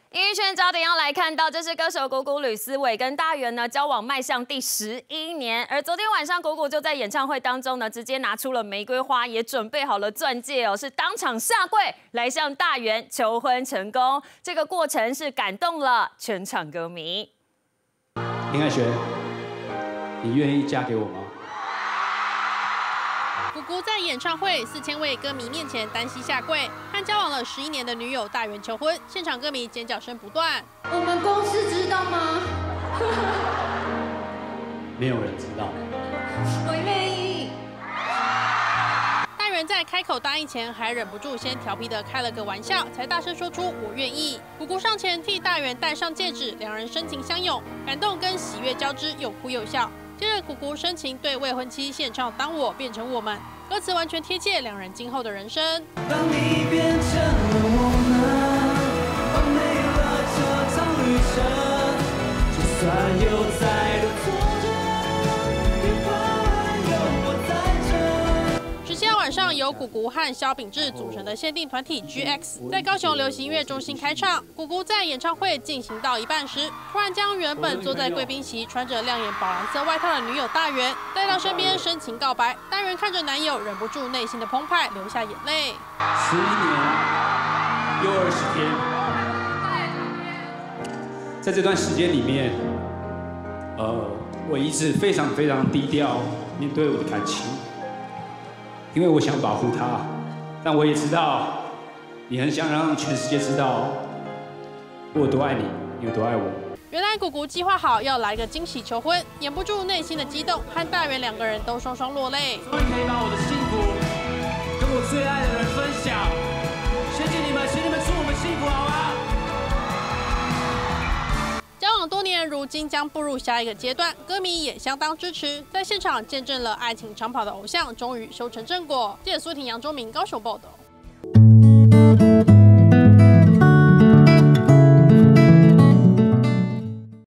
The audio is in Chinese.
娱乐圈焦点要来看到，这是歌手谷谷吕思伟跟大元呢交往迈向第11年，而昨天晚上谷谷就在演唱会当中呢，直接拿出了玫瑰花，也准备好了钻戒哦，是当场下跪来向大元求婚成功。这个过程是感动了全场歌迷。 林海璇，你愿意嫁给我吗？ 谷谷在演唱会4000位歌迷面前单膝下跪，和交往了11年的女友大元求婚，现场歌迷尖叫声不断。 我们公司知道吗？ 没有人知道。 我愿意。 大元在开口答应前，还忍不住先调皮地开了个玩笑，才大声说出“我愿意”。谷谷上前替大元戴上戒指，两人深情相拥，感动跟喜悦交织，又哭又笑。 接着，谷谷深情对未婚妻献唱《当我变成我们》，歌词完全贴切两人今后的人生。 当你变成了我们，完美了这场旅程，就算有再多挫折，别怕，有我在这。 17号晚上，由谷谷和萧秉治组成的限定团体 GX 在高雄流行音乐中心开唱。谷谷在演唱会进行到一半时，突然将原本坐在贵宾席、穿着亮眼宝蓝色外套的女友大元带到身边，深情告白。大元看着男友，忍不住内心的澎湃，流下眼泪。 11年又20天，在这段时间里面，我一直非常低调面对我的感情。 因为我想保护他，但我也知道你很想让全世界知道我有多爱你，你有多爱我。 原来谷谷计划好要来个惊喜求婚，掩不住内心的激动，和大元两个人都双双落泪。 终于可以把我的幸福跟我最爱的人分享，谢谢你们，请你们祝我们幸福好吗？ 交往多年，如今将步入下一个阶段，歌迷也相当支持，在现场见证了爱情长跑的偶像终于修成正果。记者苏婷、杨忠明高雄报道。